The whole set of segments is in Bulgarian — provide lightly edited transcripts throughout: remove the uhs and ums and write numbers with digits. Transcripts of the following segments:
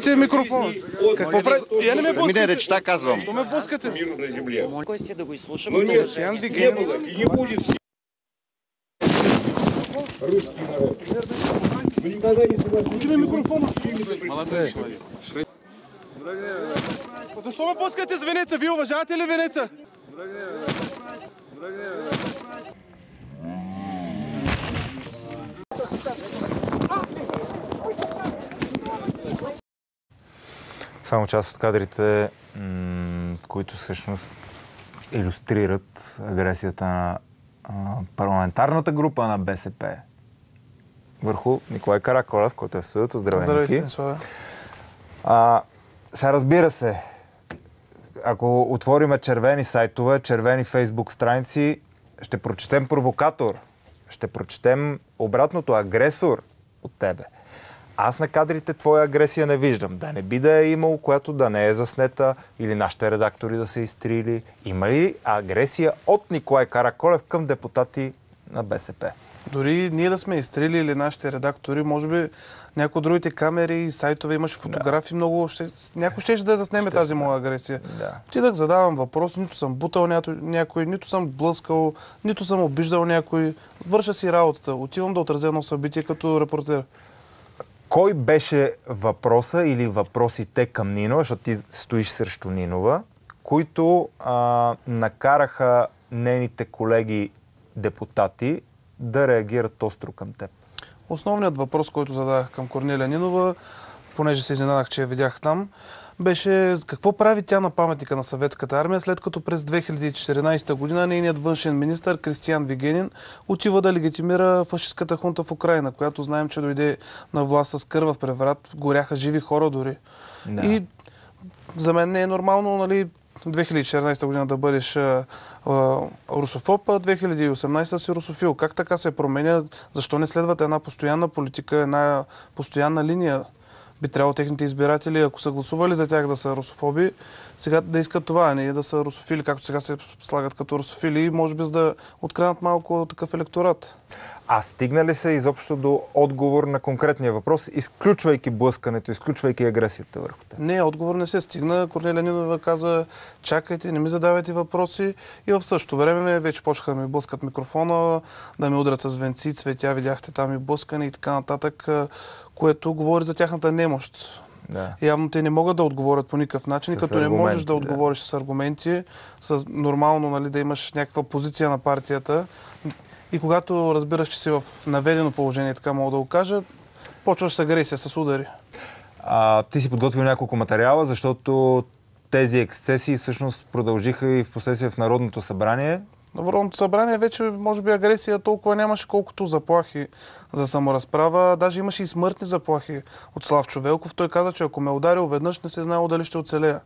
микрофон. Какво прави? Я не ме блъскате. Мине речта, казвам. Що ме блъскате? Гости да го изслушаме. Но нет, Ян Вигенин. И не будет. Русский народ. Вы никогда не согласитесь. Микрофона. Молодой человек. Защо ме пускате с Венеца? Вие уважавате ли Венеца? Само част от кадрите, които всъщност илюстрират агресията на парламентарната група на БСП върху Николай Караколев, който е в съдът. Здравей, Ники. Сега разбира се, ако отвориме червени сайтове, червени фейсбук страници, ще прочетем провокатор, ще прочетем обратното агресор от тебе. Аз на кадрите твоя агресия не виждам. Да не би да е имал, която да не е заснета или нашите редактори да са изтрили. Има ли агресия от Николай Караколев към депутати на БСП? Дори ние да сме изтрили или нашите редактори, може би някои от другите камери и сайтове имаше фотографии много. Някой ще да заснеме тази моя агресия. Да. Отидах, задавам въпрос, нито съм бутал някой, нито съм блъскал, нито съм обиждал някой. Върша си работата. Отивам да отразя едно събитие като репортер. Кой беше въпроса или въпросите към Нинова, защото ти стоиш срещу Нинова, които накараха нейните колеги депутати да реагират остро към теб? Основният въпрос, който зададах към Корнелия Нинова, понеже се изненадах, че я видях там, беше какво прави тя на паметника на Съветската армия, след като през 2014 година нейният външен министър Кристиян Вигенин отива да легитимира фашистката хунта в Украйна, която знаем, че дойде на власт с кървав преврат, горяха живи хора дори. Да. И за мен не е нормално, нали, 2014 година да бъдеш русофоб, а 2018 си русофил. Как така се променя? Защо не следват една постоянна политика, една постоянна линия? Би трябвало техните избиратели, ако са гласували за тях да са русофоби, сега да искат това, а не да са русофили, както сега се слагат като русофили, може би за да откранат малко такъв електорат. А стигна ли се изобщо до отговор на конкретния въпрос, изключвайки блъскането, изключвайки агресията върху те? Не, отговор не се стигна. Корнелия Нинова каза, чакайте, не ми задавайте въпроси, и в същото време вече почнаха да ми блъскат микрофона, да ми удрят с венци, цветя, видяхте там и блъскане и така нататък, което говори за тяхната немощ. Да. Явно те не могат да отговорят по никакъв начин, като не можеш да отговориш с аргументи, с нормално, нали, да имаш някаква позиция на партията. И когато разбираш, че си в наведено положение, така мога да го кажа, почваш с агресия, с удари. Ти си подготвил няколко материала, защото тези ексцесии всъщност продължиха и в последствие в Народното събрание. На Народното събрание вече, може би, агресия толкова нямаше, колкото заплахи за саморазправа. Даже имаше и смъртни заплахи от Славчо Велков. Той каза, че ако ме ударил веднъж, не се знало дали ще оцелея.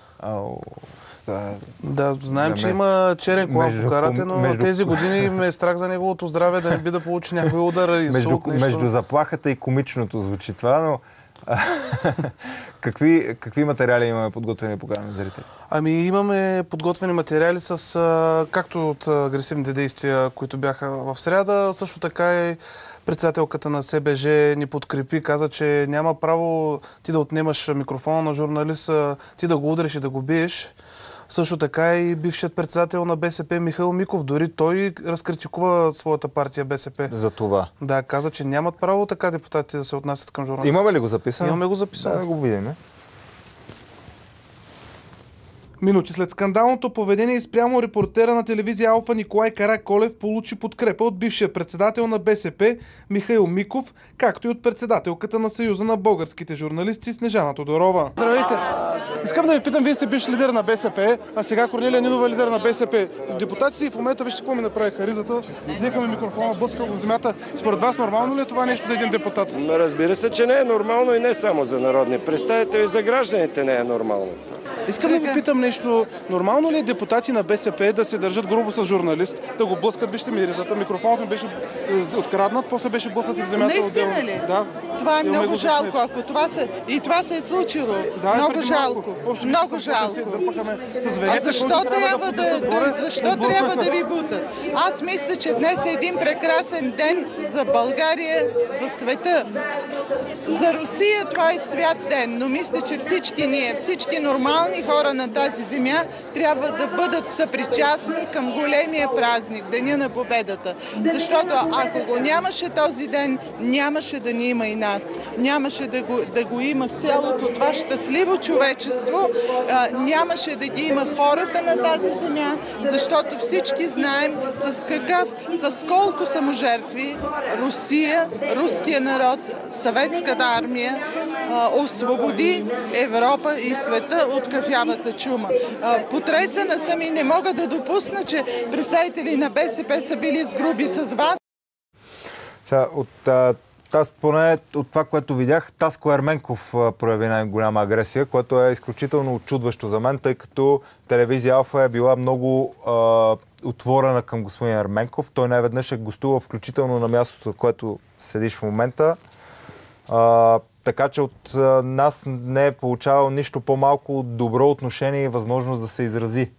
Да, знаем, че има черен колан по карате, но тези години ме е страх за неговото здраве, да не би да получи някой удар, инсулт, нещо. Между заплахата и комичното звучи това, но какви материали имаме подготвени по канал зрители? Ами имаме подготвени материали с както от агресивните действия, които бяха в сряда, също така и председателката на СБЖ ни подкрепи, каза, че няма право ти да отнемаш микрофона на журналист, ти да го удриш и да го биеш. Също така и бившият председател на БСП Михаил Миков, дори той разкритикува своята партия БСП. За това? Да, каза, че нямат право така депутатите да се отнасят към журналисти. Имаме ли го записано? Имаме го записано. Да го видим. Минути след скандалното поведение спрямо репортера на телевизия Алфа Николай Караколев получи подкрепа от бившия председател на БСП Михаил Миков, както и от председателката на Съюза на българските журналисти Снежана Тодорова. Здравейте! Искам да ви питам, вие сте бивш лидер на БСП, а сега Корнелия Нинова е лидер на БСП. Депутатите и в момента вижте какво ми направиха ризата. Взеха ми микрофона, блъскаха го в земята. Според вас нормално ли е това нещо за един депутат? Разбира се, че не е нормално и не само за народни представители, за гражданите не е нормално. Искам да ви питам нещо. Нормално ли е депутати на БСП да се държат грубо с журналист, да го блъскат? Вижте ми ризата, микрофонът ми беше откраднат, после беше блъснат и в земята. Наистина ли? Да. Това е много жалко. Ако това се е случило, да, много жалко. Много жалко. А защо трябва да ви бутат? Аз мисля, че днес е един прекрасен ден за България, за света. За Русия това е свят ден, но мисля, че всички ние, всички нормални хора на тази земя трябва да бъдат съпричастни към големия празник, Деня на победата. Защото ако го нямаше този ден, нямаше да ни има и нас. Нямаше да го има в цялото това щастливо човечество, нямаше да ги има хората на тази земя, защото всички знаем с колко саможертви Русия, руския народ, съветската армия освободи Европа и света от кафявата чума. Потресена съм и не мога да допусна, че представители на БСП са били сгруби с вас. Аз поне от това, което видях, Таско Ерменков прояви най-голяма агресия, което е изключително очудващо за мен, тъй като телевизия Алфа е била много отворена към господин Ерменков. Той най-веднъж е гостувал включително на мястото, което седиш в момента. Така че от нас не е получавал нищо по-малко добро отношение и възможност да се изрази.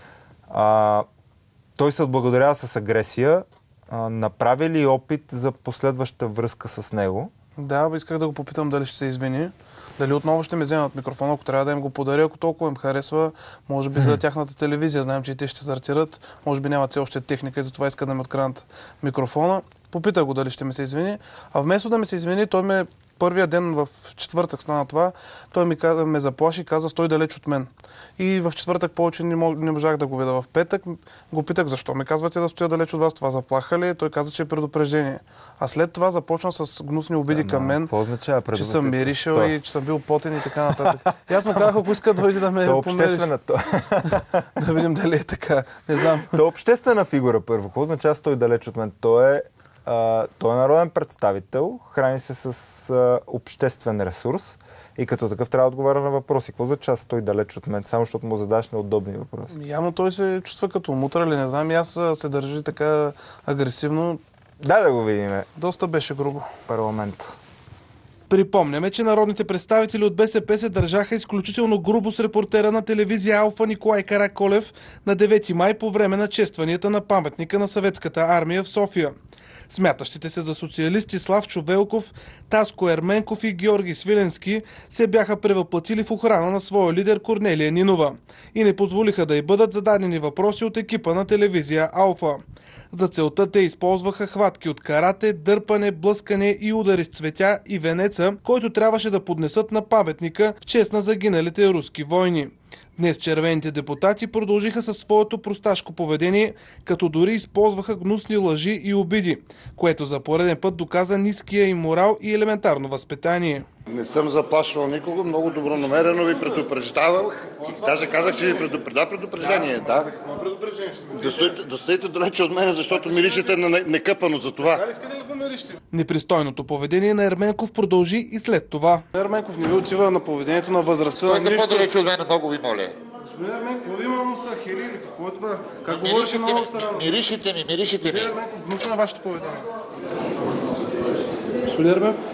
Той се отблагодарява с агресия. Направи ли опит за последваща връзка с него? Да, исках да го попитам дали ще се извини. Дали отново ще ме вземат микрофона, ако трябва да им го подаря, ако толкова им харесва, може би за тяхната телевизия. Знаем, че и те ще стартират. Може би нямат все още техника и затова искат да ми откранат микрофона. Попитах го дали ще ми се извини. А вместо да ми се извини, той първия ден в четвъртък стана това, той ме заплаши и каза: стой далеч от мен. И в четвъртък повече не можах да го видя. В петък го питах: защо ми казвате да стоя далеч от вас? Това заплаха ли? Той каза, че е предупреждение. А след това започна с гнусни обиди към мен, че съм миришел и че съм бил потен и така нататък. И аз му казах, ако иска дойде да ме помериш. Да видим дали е така. Не знам. То е обществена фигура първо. Какво означава стой далеч от мен? Той е народен представител, храни се с обществен ресурс и като такъв трябва да отговаря на въпроси. Какво за час той далеч от мен, само защото му задаш неудобни въпроси? Явно той се чувства като мутър или не знам, и аз се държи така агресивно. Да го видим. Доста беше грубо. Парламент. Припомняме, че народните представители от БСП се държаха изключително грубо с репортера на телевизия Алфа Николай Караколев на 9 май по време на честванията на паметника на Съветската армия в София. Смятащите се за социалисти Славчо Велков, Таско Ерменков и Георги Свиленски се бяха превъплатили в охрана на своя лидер Корнелия Нинова и не позволиха да й бъдат зададени въпроси от екипа на телевизия Алфа. За целта те използваха хватки от карате, дърпане, блъскане и удари с цветя и венеца, който трябваше да поднесат на паметника в чест на загиналите руски войни. Днес червените депутати продължиха със своето просташко поведение, като дори използваха гнусни лъжи и обиди, което за пореден път доказа ниския им морал и елементарно възпитание. Не съм заплашвал никого, много добронамерено ви предупреждавах. Даже казах, че ви предупреждение. Да. Да стоите далече от мен, защото миришете на некъпано за това. Непристойното поведение на Ерменков продължи и след това. Ерменков не ви отива на поведението на възрастта. Стойте по-далече от мен, много ви моля. Господин Ерменков, какво ви има носа? Хели или какво е това? Как говорите много старано? Миришите ми. Господин Ерменков, гнусно на вашето поведение. Господин Ерменков,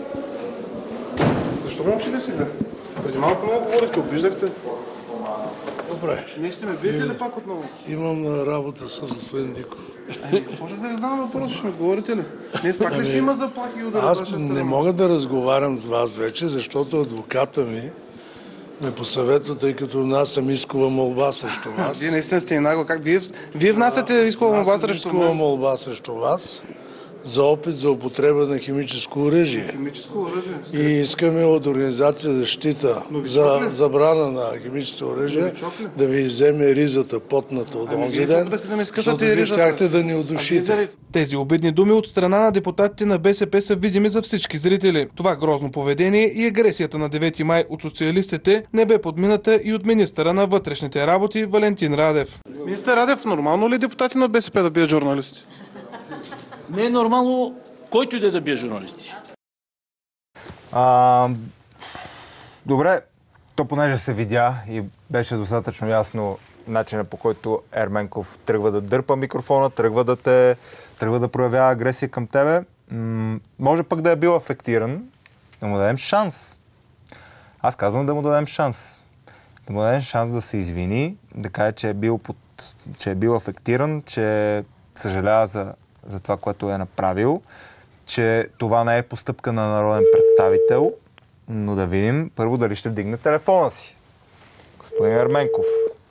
защо мълчите сега? Преди малко много говорихте, обиждахте. Добре. Не ще ме биете ли пак отново? Имам работа с господин Диков. Почнах да ви знам въпрос, ще ми говорите ли? Днес пак ли ще има заплахи и удари? Аз не мога да разговарям с вас вече, защото адвоката ми ме посъветва, тъй като внасям искова молба срещу вас. Вие наистина сте нагло. Как вие внасяте искова молба срещу мен? Искова молба срещу вас за опит за употреба на химическо оръжие. Химическо оръжие? И искаме от Организация за защита за забрана на химическо оръжие да ви вземе ризата, потната от онзи ден, защото ви щяхте да ни удушите. Тези обидни думи от страна на депутатите на БСП са видими за всички зрители. Това грозно поведение и агресията на 9 май от социалистите не бе подмината и от министъра на вътрешните работи Валентин Радев. Министър Радев, нормално ли депутати на БСП да бият журналисти? Не е нормално който и да бие журналисти. Добре, то понеже се видя и беше достатъчно ясно начина, по който Ерменков тръгва да дърпа микрофона, тръгва да проявява агресия към тебе, може пък да е бил афектиран, да му дадем шанс. Аз казвам да му дадем шанс. Да му дадем шанс да се извини, да каже, че е бил афектиран, че съжалява за това, което е направил, че това не е постъпка на народен представител. представител, но да видим първо дали ще вдигне телефона си. Господин Ерменков.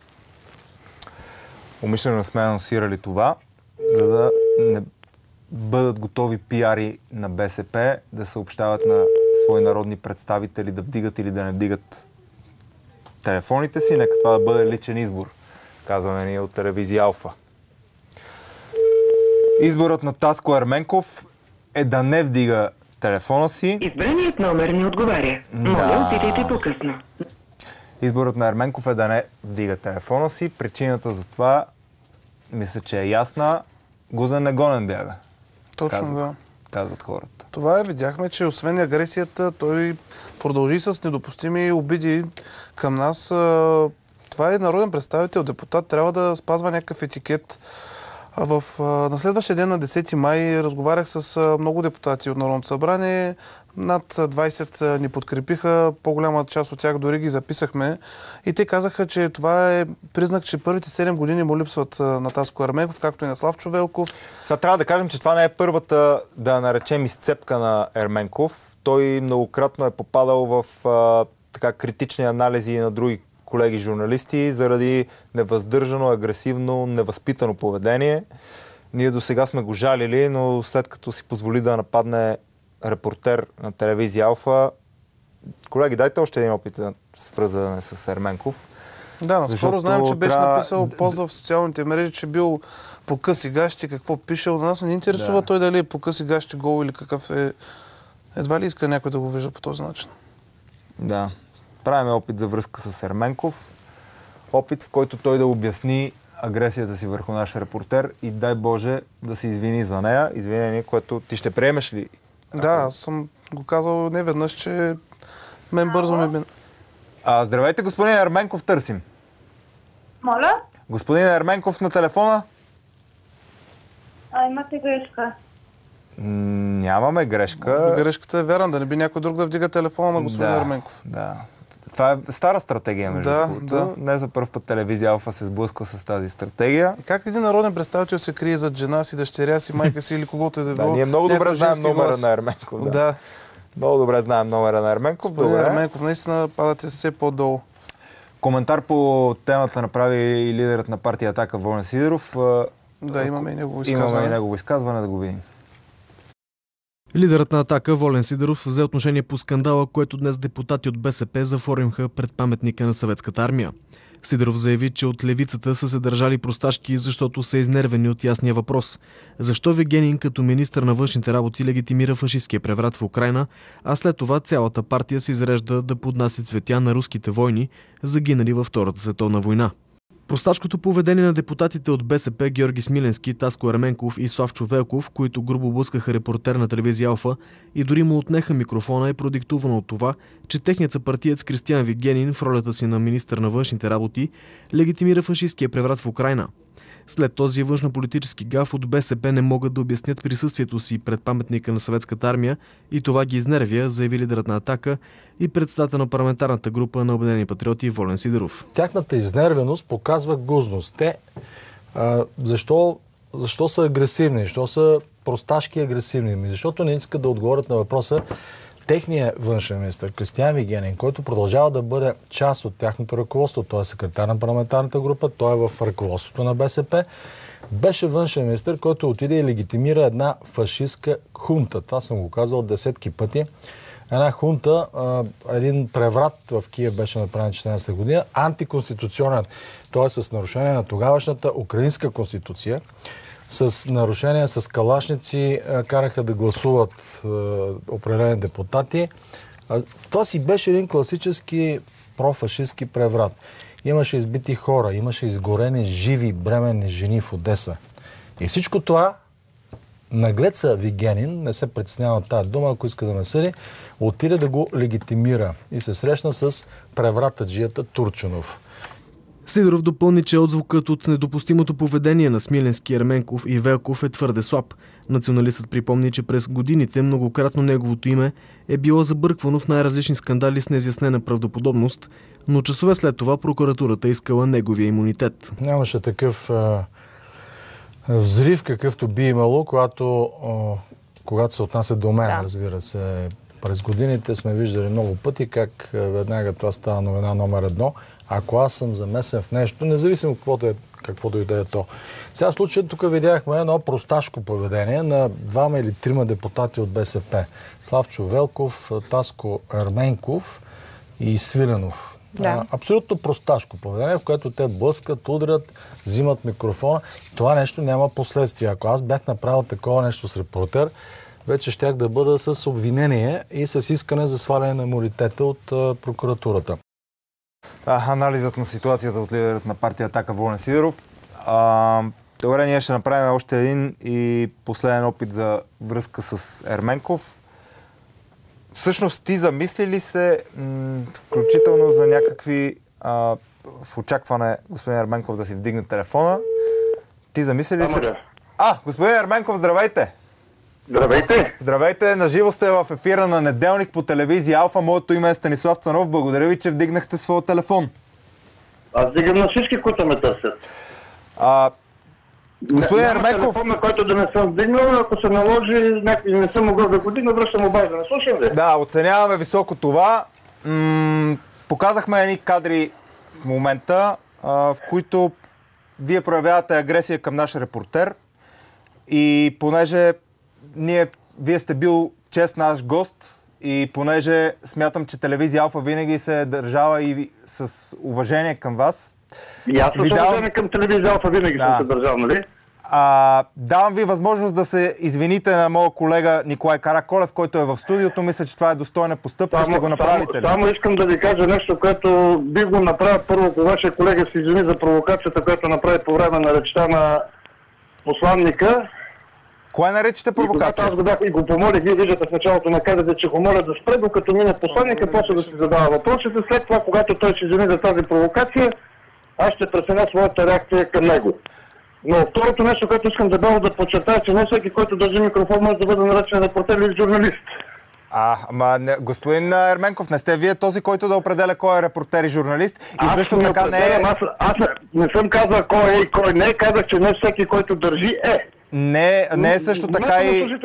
Умишлено сме анонсирали това, за да не бъдат готови пиари на БСП да съобщават на свои народни представители да вдигат или да не вдигат телефоните си. Нека това да бъде личен избор, казваме ние от телевизия Алфа. Изборът на Таско Ерменков е да не вдига телефона си. Избраният номер не отговаря. Моля, опитайте по-късно. Изборът на Ерменков е да не вдига телефона си. Причината за това мисля, че е ясна. Гузен негонен бяга. Точно, казват хората. Това видяхме, че освен агресията, той продължи с недопустими обиди към нас. Това е народен представител, депутат, трябва да спазва някакъв етикет. На следващия ден на 10 май разговарях с много депутати от Народното събрание. Над 20 ни подкрепиха, по-голяма част от тях дори ги записахме. И те казаха, че това е признак, че първите 7 години му липсват на Таско Ерменков, както и на Славчо Велков. Сега трябва да кажем, че това не е първата, да наречем, изцепка на Ерменков. Той многократно е попадал в критични анализи на други колеги журналисти заради невъздържано, агресивно, невъзпитано поведение. Ние до сега сме го жалили, но след като си позволи да нападне репортер на телевизия Алфа, колеги, дайте още един опит да свързване с Ерменков. Да, наскоро знаем, че беше написал пост в социалните мрежи, че бил по къси гащи, какво пишел. На нас не интересува той дали е по къси гащи гол или какъв е. Едва ли иска някой да го вижда по този начин. Да. Правим опит за връзка с Ерменков. Опит, в който той да обясни агресията си върху наш репортер и дай Боже да се извини за нея. Извинение, което ти ще приемеш ли? Да, аз съм го казал не веднъж, че мен бързо ми... Здравейте, господин Ерменков, търсим. Моля? Господин Ерменков на телефона? Имате грешка. Нямаме грешка. Може би грешката е вярна, да не би някой друг да вдига телефона на господин Ерменков. Да. Това е стара стратегия, между другото. Не за първ път телевизия Алфа се сблъсква с тази стратегия. И как един народен представител се крие зад жена си, дъщеря си, майка си или когото е да било? Ние много добре знаем номера на Ерменков. Да. Много добре знаем номера на Ерменков. Господин Ерменков, наистина падате все по-долу. Коментар по темата направи и лидерът на партия Атака Волен Сидеров. Да, имаме и негово изказване. Имаме и негово изказване, да го видим. Лидерът на Атака Волен Сидеров взе отношение по скандала, което днес депутати от БСП заформиха пред паметника на Съветската армия. Сидеров заяви, че от левицата са се държали просташки, защото са изнервени от ясния въпрос. Защо Вигенин като министър на външните работи легитимира фашистския преврат в Украйна, а след това цялата партия се изрежда да поднася цветя на руските войни, загинали във Втората световна война. Просташкото поведение на депутатите от БСП Георги Смиленски, Таско Ерменков и Славчо Велков, които грубо блъскаха репортер на телевизия Алфа и дори му отнеха микрофона, е продиктувано от това, че техният съпартиец Кристиан Вигенин в ролята си на министър на външните работи легитимира фашистския преврат в Украйна. След този външнополитически гаф от БСП не могат да обяснят присъствието си пред паметника на Съветската армия и това ги изнервя, заяви лидерът на Атака и председател на парламентарната група на Обединени патриоти Волен Сидеров. Тяхната изнервеност показва гузност. Те защо са агресивни? Защо са просташки агресивни? Защото не искат да отговорят на въпроса. Техният външен министър Кристиан Вигенин, който продължава да бъде част от тяхното ръководство, той е секретар на парламентарната група, той е в ръководството на БСП, беше външен министър, който отиде и легитимира една фашистка хунта. Това съм го казвал десетки пъти. Една хунта, един преврат в Киев беше направен 14 година, антиконституционен, т.е. с нарушение на тогавашната украинска конституция, с нарушения, с калашници караха да гласуват определени депутати. Това си беше един класически профашистски преврат. Имаше избити хора, имаше изгорени живи бременни жени в Одеса. И всичко това наглеца Вигенин, не се притеснява от тази дума, ако иска да ме съди, отиде да го легитимира и се срещна с превратаджията Турчинов. Сидеров допълни, че отзвукът от недопустимото поведение на Смиленски, Ерменков и Велков е твърде слаб. Националистът припомни, че през годините многократно неговото име е било забърквано в най-различни скандали с неизяснена правдоподобност, но часове след това прокуратурата искала неговия имунитет. Нямаше такъв взрив, какъвто би имало, когато се отнася до мен, разбира се, През годините сме виждали много пъти как веднага това става новина номер 1. Ако аз съм замесен в нещо, независимо каквото и да е то. Сега в случая тук видяхме едно просташко поведение на 2 или 3 депутати от БСП. Славчо Велков, Таско Ерменков и Свиленов. Да. Абсолютно просташко поведение, в което те блъскат, удрят, взимат микрофона. Това нещо няма последствия. Ако аз бях направил такова нещо с репортер, вече щях да бъда с обвинение и с искане за сваляне на имунитета от прокуратурата. Анализът на ситуацията от лидерът на партия Атака Волен Сидеров. Добре, ние ще направим още един и последен опит за връзка с Ерменков. Всъщност ти замисли ли се, включително за някакви в очакване господин Ерменков да си вдигне телефона, ти замисли ли се... Господин Ерменков, здравейте! Здравейте! Здравейте, наживо сте в ефира на неделник по телевизия Алфа. Моето име е Станислав Цанов. Благодаря ви, че вдигнахте своя телефон. Аз вдигам на всички, които ме търсят. Господин Ерменков... телефон, на който да не съм вдигнал, ако се наложи, не съм могъл да го вдигна, връщам обаждане. Да не слушам ли? Да, оценяваме високо това. Показахме едни кадри в момента, в които вие проявявате агресия към наш репортер и понеже вие сте бил чест наш гост и понеже смятам, че телевизия Алфа винаги се е държала и с уважение към вас. И аз с уважение към телевизия Алфа винаги съм се държал, нали? Давам ви възможност да се извините на моя колега Николай Караколев, който е в студиото. Мисля, че това е достойна постъпка. Ще го направите ли? Само искам да ви кажа нещо, което би го направил първо, ако вашия колега се извини за провокацията, която направи по време на речта на посланника. Кое наричате провокация? Аз го бях и го помолих, вие виждате в началото на казате, че го моля да спре, докато мине посланника, после да си задава въпросите. След това, когато той се извини за тази провокация, аз ще преценя своята реакция към него. Но второто нещо, което искам да подчертая, че не всеки, който държи микрофон, може да бъде наречен репортер или журналист. Господин Ерменков, не сте вие този, който да определя кой е репортер и журналист. И също така не е... Аз не съм казал кой е и кой не е, казах, че не всеки, който държи е. Не е също така и...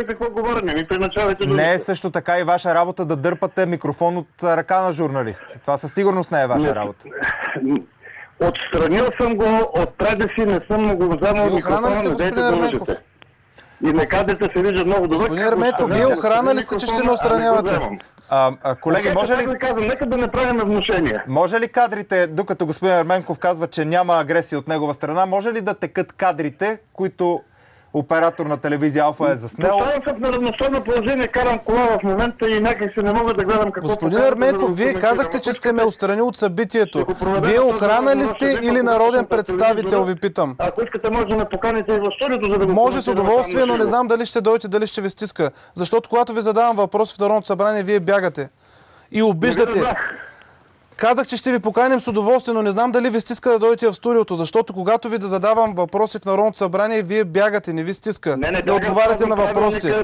Не е също така и ваша работа да дърпате микрофон от ръка на журналист. Това със сигурност не е ваша работа. Отстранил съм го, отпреди си не съм го вземал микрофона, не дайте да лъжете. И на кадрите се вижда много добре. Господин Ерменков, вие охрана ли сте, че ще ме отстранявате? Колеги, може ли... Нека да не правим внушения. Може ли кадрите, докато господин Ерменков казва, че няма агресия от негова страна, може ли да текат кадрите, които оператор на телевизия Алфа е заснел? Поставям се в неравностойно положение, карам кола в момента и някак се не мога да гледам какво... Господин Ерменков, вие казахте, че сте ме отстранил от събитието. Вие охрана ли сте или народен представител, ви питам? Ако искате, може да ме поканите и в студиото, за да го... Може с удоволствие, но не знам дали ще дойдете, дали ще ви стиска. Защото когато ви задавам въпрос в Народното събрание, вие бягате и обиждате. Казах, че ще ви поканим с удоволствие, но не знам дали ви стиска да дойдете в студиото, защото когато ви да задавам въпроси в Народното събрание, вие бягате, не ви стиска да отговаряте на въпросите.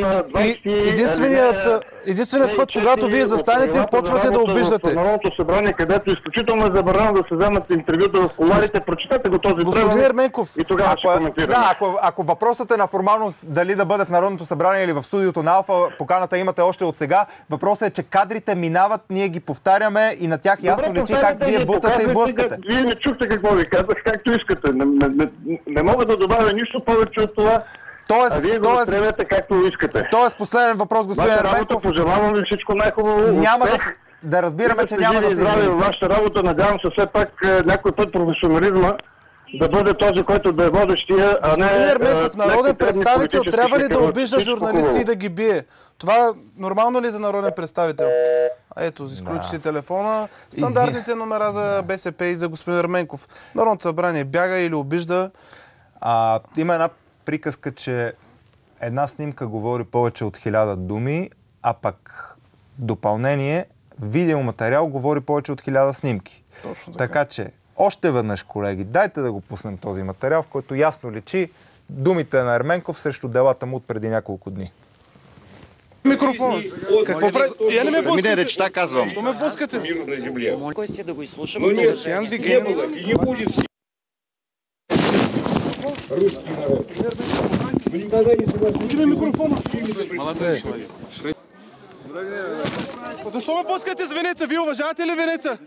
Единственият път, когато вие застанете, почвате да обиждате. В Народното събрание, където изключително е забранено да се вземат интервюта в куларите, прочетете го този правилник. Господин Ерменков, и тогава ще коментираме. Ако въпросът е на формалност дали да бъде в Народното събрание или в студиото на Алфа, поканата имате още от сега. Въпросът е, че кадрите минават, ние ги повтаряме и на тях ясно личи как вие бутате и блъскате. Вие не чухте какво ви казах, както искате. Не мога да добавя нищо повече от това. А вие го стрелете както искате. Тоест, последен въпрос, господин Ерменков. Пожелавам ви всичко най-хубаво. Няма да разбираме, че няма да се извините. Вашата работа, надявам се все пак някой път професионализма да бъде този, който да е водещия, а не... Господин Ерменков, народен представител трябва ли да обижда журналисти и да ги бие? Това нормално ли за народен представител? Ето, изключи си телефона. Стандартните номера за БСП и за господин Ерменков. Народното събрание бяга или обижда. Има една приказка, че една снимка говори повече от 1000 думи, а пък в допълнение видеоматериал говори повече от 1000 снимки. Точно така че още веднъж, колеги, дайте да го пуснем този материал, в който ясно личи думите на Ерменков срещу делата му от преди няколко дни. Микрофон. Какво прави? Я не ме блъскате. Мине речта, казвам. Що ме блъскате? Кой сте да го изслушам? Но нет, не было и не будет. Русский народ. Мы никогда не согласились. Включи микрофона. Молодой человек. Защо ме пускате с Венеца? Вие уважавате ли Венеца?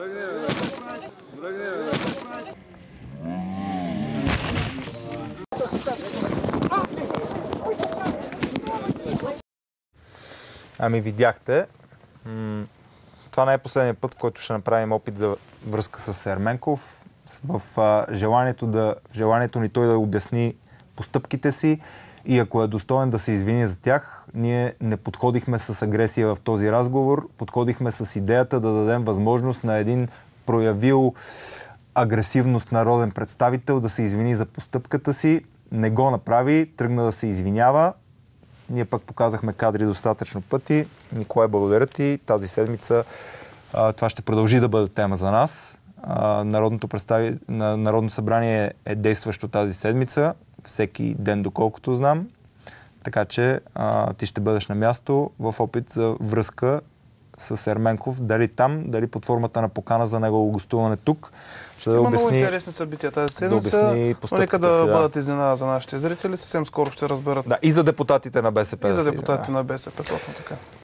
Ами видяхте. Това не е последния път, в който ще направим опит за връзка с Ерменков. В желанието ни той да обясни постъпките си и ако е достоен да се извини за тях, ние не подходихме с агресия в този разговор, подходихме с идеята да дадем възможност на един проявил агресивност народен представител да се извини за постъпката си. Не го направи, тръгна да се извинява. Ние пък показахме кадри достатъчно пъти. Николай, благодаря ти. Тази седмица това ще продължи да бъде тема за нас. Народното събрание е действащо тази седмица, всеки ден, доколкото знам. Така че ти ще бъдеш на място в опит за връзка с Ерменков. Дали там, дали под формата на покана за негово гостуване тук. Ще има много интересни събития тази седмица. Но нека да бъдат изненада за нашите зрители. Съвсем скоро ще разберат. Да, и за депутатите на БСП. И за депутатите на БСП, точно така.